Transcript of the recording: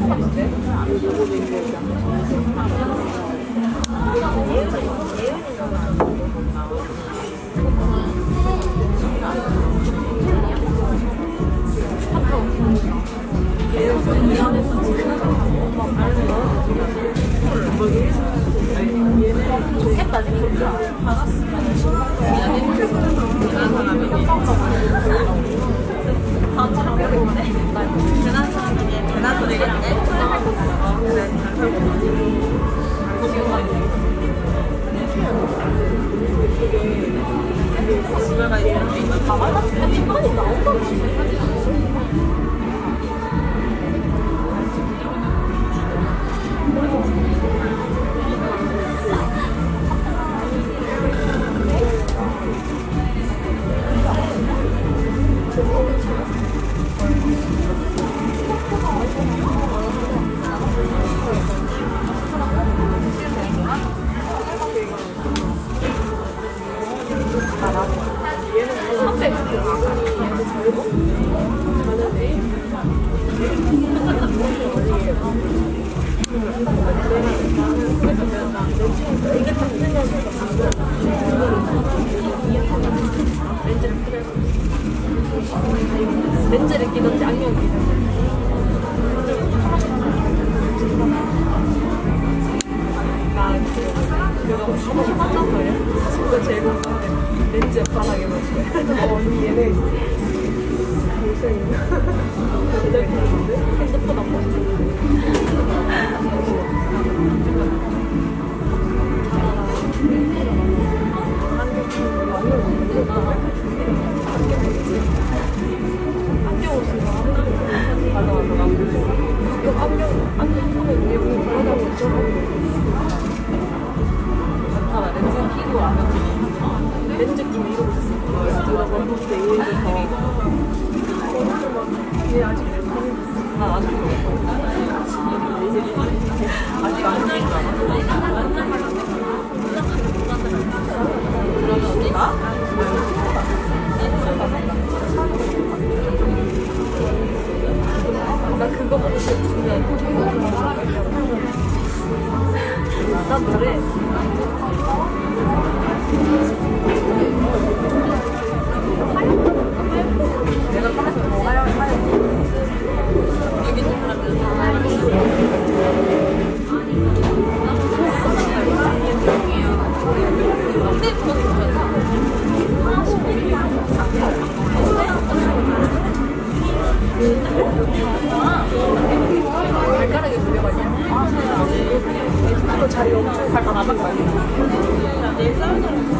좋겠다 진짜. 대단 사람이네. 대단 소리겠네. 그래. 집에가 이런 게 있나? 가발라? 뒷판이 나온다고 렌즈를 끼던지 안경을 끼던지 그거 사무실 만난 거예요? 사실 그거 제일 궁금해. 렌즈 바닥에 놓고 언니 얘네 볼색이냐? 핸드폰 안 보지? 안경을 쓰고 안경 보면 왜 문이 돌아가고 있죠? 아, 렌즈 끼고 안 하지. 렌즈 끼고 이러고 있어. 들어가고 근데 얘를 더. 얘 아직 나 아직 아직 안 끼잖아. 그러면 어디가? 나 그거 보고 싶은데 난 노래 내가 꺼내서 뭐 하얀 여기 발가락에 돌려가지고 아, 자리 엄청 발가락 안 바꿔요.